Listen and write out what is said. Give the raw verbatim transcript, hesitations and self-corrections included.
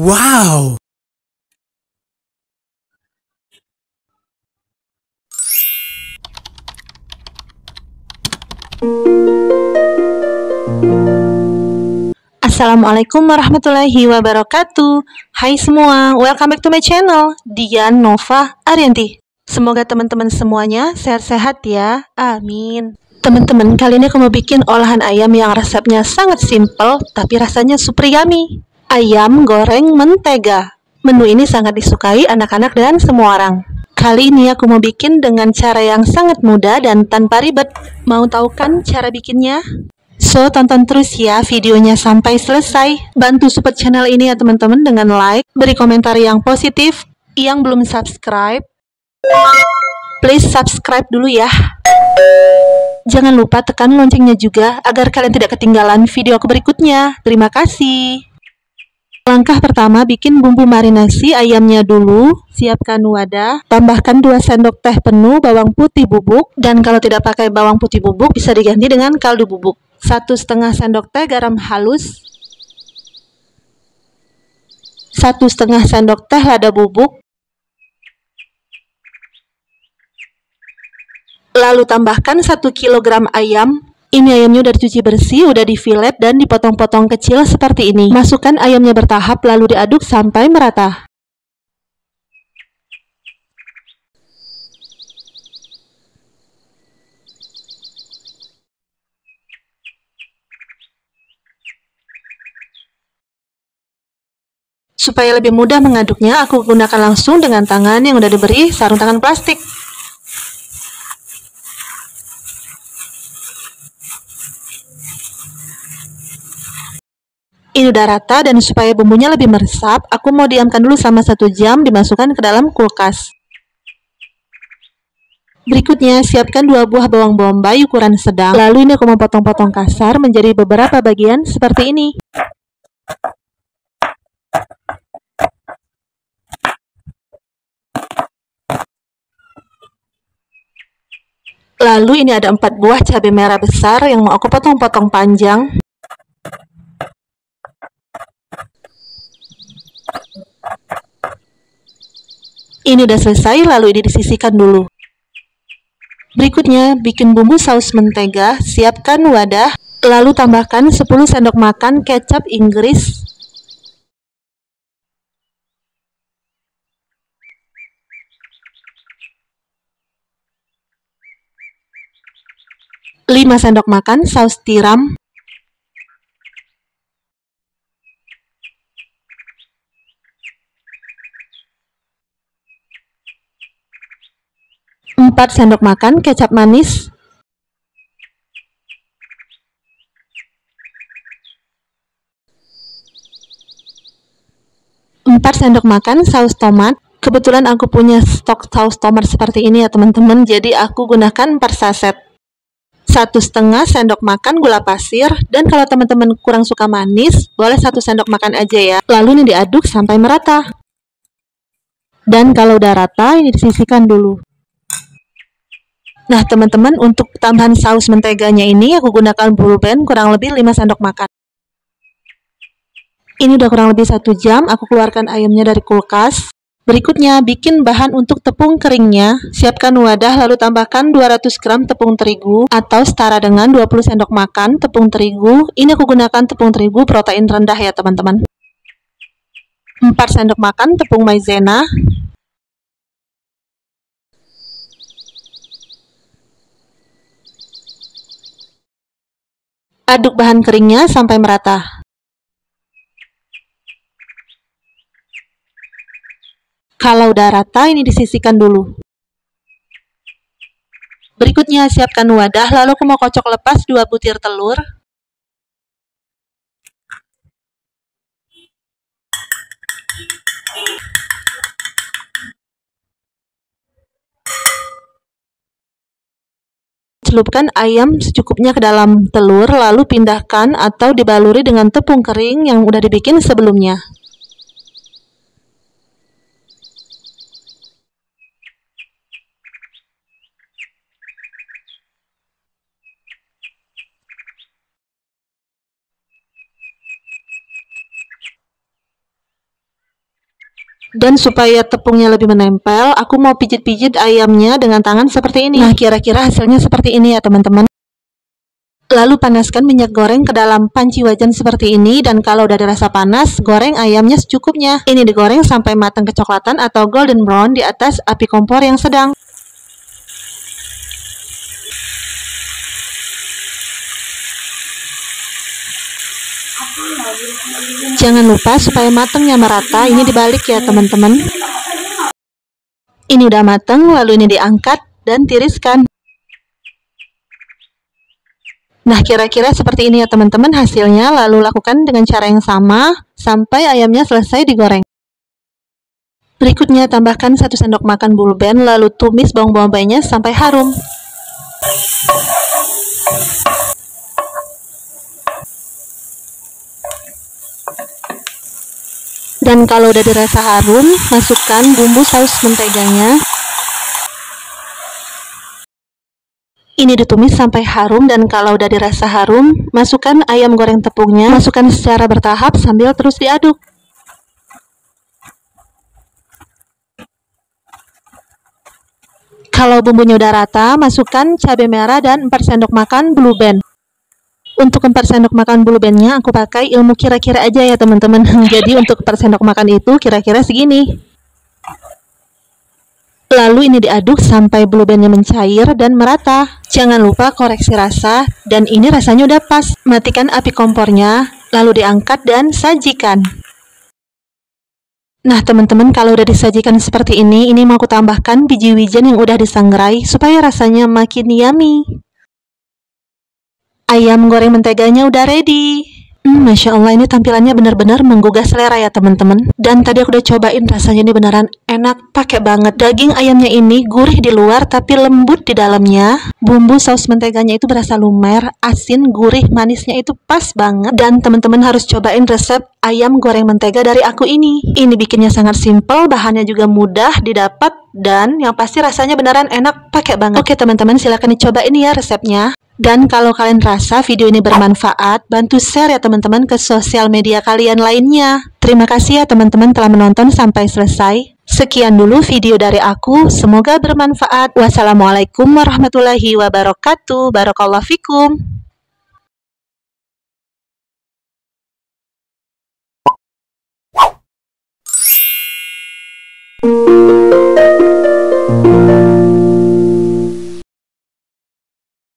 Wow! Assalamualaikum warahmatullahi wabarakatuh. Hai semua, welcome back to my channel, Dian Nova Arianti. Semoga teman-teman semuanya sehat-sehat ya, amin. Teman-teman, kali ini aku mau bikin olahan ayam yang resepnya sangat simple, tapi rasanya super yummy. Ayam goreng mentega. Menu ini sangat disukai anak-anak dan semua orang. Kali ini aku mau bikin dengan cara yang sangat mudah dan tanpa ribet. Mau tahu kan cara bikinnya? So, tonton terus ya videonya sampai selesai. Bantu support channel ini ya teman-teman dengan like, beri komentar yang positif. Yang belum subscribe, please subscribe dulu ya. Jangan lupa tekan loncengnya juga agar kalian tidak ketinggalan video aku berikutnya. Terima kasih. Langkah pertama, bikin bumbu marinasi ayamnya dulu. Siapkan wadah, tambahkan dua sendok teh penuh bawang putih bubuk, dan kalau tidak pakai bawang putih bubuk bisa diganti dengan kaldu bubuk. Satu setengah sendok teh garam halus, satu setengah sendok teh lada bubuk, lalu tambahkan satu kilogram ayam. Ini ayamnya udah dicuci bersih, udah difilet dan dipotong-potong kecil seperti ini. Masukkan ayamnya bertahap lalu diaduk sampai merata. Supaya lebih mudah mengaduknya, aku gunakan langsung dengan tangan yang udah diberi sarung tangan plastik. Ini udah rata, dan supaya bumbunya lebih meresap, aku mau diamkan dulu selama satu jam, dimasukkan ke dalam kulkas. Berikutnya, siapkan dua buah bawang bombay ukuran sedang. Lalu ini aku mau potong-potong kasar menjadi beberapa bagian seperti ini. Lalu ini ada empat buah cabai merah besar yang mau aku potong-potong panjang. Ini udah selesai, lalu ini disisihkan dulu. Berikutnya, bikin bumbu saus mentega. Siapkan wadah, lalu tambahkan sepuluh sendok makan kecap Inggris, lima sendok makan saus tiram, empat sendok makan kecap manis, empat sendok makan saus tomat. Kebetulan aku punya stok saus tomat seperti ini ya teman-teman, jadi aku gunakan empat saset. Satu setengah sendok makan gula pasir, dan kalau teman-teman kurang suka manis, boleh satu sendok makan aja ya. Lalu ini diaduk sampai merata. Dan kalau udah rata, ini disisihkan dulu. Nah teman-teman, untuk tambahan saus menteganya ini aku gunakan Blue-Band kurang lebih lima sendok makan. Ini udah kurang lebih satu jam, aku keluarkan ayamnya dari kulkas. Berikutnya, bikin bahan untuk tepung keringnya. Siapkan wadah, lalu tambahkan dua ratus gram tepung terigu atau setara dengan dua puluh sendok makan tepung terigu. Ini aku gunakan tepung terigu protein rendah ya teman-teman. empat sendok makan tepung maizena. Aduk bahan keringnya sampai merata. Kalau udah rata, ini disisihkan dulu. Berikutnya, siapkan wadah, lalu aku mau kocok lepas dua butir telur. Celupkan ayam secukupnya ke dalam telur, lalu pindahkan atau dibaluri dengan tepung kering yang udah dibikin sebelumnya. Dan supaya tepungnya lebih menempel, aku mau pijit-pijit ayamnya dengan tangan seperti ini. Nah, kira-kira hasilnya seperti ini ya teman-teman. Lalu panaskan minyak goreng ke dalam panci wajan seperti ini, dan kalau udah dirasa panas, goreng ayamnya secukupnya. Ini digoreng sampai matang kecoklatan atau golden brown di atas api kompor yang sedang. Jangan lupa supaya matangnya merata, ini dibalik ya teman-teman. Ini udah matang, lalu ini diangkat dan tiriskan. Nah, kira-kira seperti ini ya teman-teman hasilnya, lalu lakukan dengan cara yang sama sampai ayamnya selesai digoreng. Berikutnya tambahkan satu sendok makan bulben, lalu tumis bawang bombaynya sampai harum. Dan kalau udah dirasa harum, masukkan bumbu saus menteganya. Ini ditumis sampai harum, dan kalau udah dirasa harum, masukkan ayam goreng tepungnya. Masukkan secara bertahap sambil terus diaduk. Kalau bumbunya udah rata, masukkan cabai merah dan empat sendok makan blue band. Untuk empat sendok makan blue bandnya aku pakai ilmu kira-kira aja ya teman-teman. Jadi untuk empat sendok makan itu kira-kira segini. Lalu ini diaduk sampai blue bandnya mencair dan merata. Jangan lupa koreksi rasa, dan ini rasanya udah pas. Matikan api kompornya, lalu diangkat dan sajikan. Nah teman-teman, kalau udah disajikan seperti ini, ini mau aku tambahkan biji wijen yang udah disangrai supaya rasanya makin yummy. Ayam goreng menteganya udah ready. Hmm, Masya Allah, ini tampilannya benar-benar menggugah selera ya teman-teman. Dan tadi aku udah cobain, rasanya ini beneran enak, pakai banget. Daging ayamnya ini gurih di luar tapi lembut di dalamnya. Bumbu saus menteganya itu berasa lumer, asin, gurih, manisnya itu pas banget. Dan teman-teman harus cobain resep ayam goreng mentega dari aku ini. Ini bikinnya sangat simple, bahannya juga mudah didapat, dan yang pasti rasanya beneran enak, pakai banget. Oke teman-teman, silahkan dicobain ya resepnya. Dan kalau kalian rasa video ini bermanfaat, bantu share ya teman-teman ke sosial media kalian lainnya. Terima kasih ya teman-teman telah menonton sampai selesai. Sekian dulu video dari aku, semoga bermanfaat. Wassalamualaikum warahmatullahi wabarakatuh. Barakallahu fikum.